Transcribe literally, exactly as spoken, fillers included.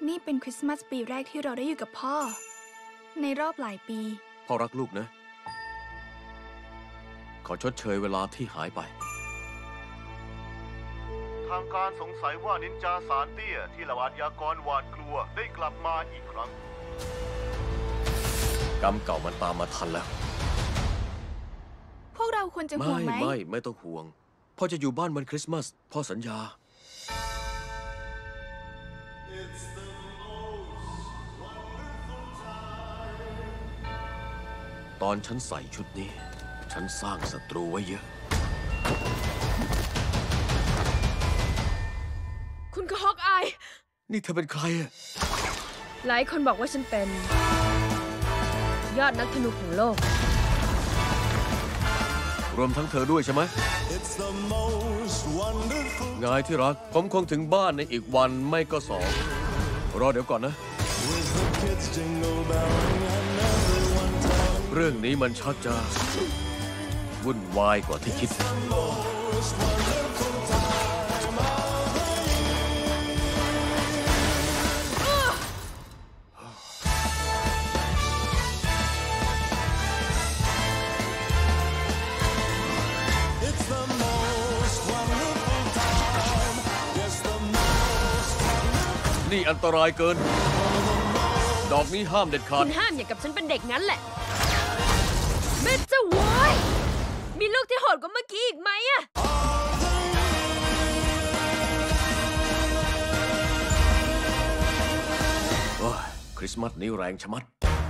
นี่เป็นคริสต์มาสปีแรกที่เราได้อยู่กับพ่อในรอบหลายปีพ่อรักลูกนะขอชดเชยเวลาที่หายไปทางการสงสัยว่านินจาสารเตี้ยที่ละวาดยากรหวาดกลัวได้กลับมาอีกครั้งกรรมเก่ามันตามมาทันแล้วพวกเราควรจะห่วงไหมไม่ไม่ไม่ต้องห่วงพ่อจะอยู่บ้านวันคริสต์มาสพ่อสัญญาตอนฉันใส่ชุดนี้ฉันสร้างศัตรูไว้เยอะคุณก็ฮอกอายนี่เธอเป็นใครอะหลายคนบอกว่าฉันเป็นยอดนักธนูของโลกรวมทั้งเธอด้วยใช่ไหมไงที่รักผมคงถึงบ้านในอีกวันไม่ก็สองรอเดี๋ยวก่อนนะเรื่องนี้มันชักจะวุ่นวายกว่าที่คิดนี่อันตรายเกินดอกนี้ห้ามเด็ดขาดคุณห้ามอย่างกับฉันเป็นเด็กงั้นแหละแม่จะวายมีลูกที่โหดกว่าเมื่อกี้อีกไหมอะโอ้ยคริสต์มาสนี้แรงชะมัด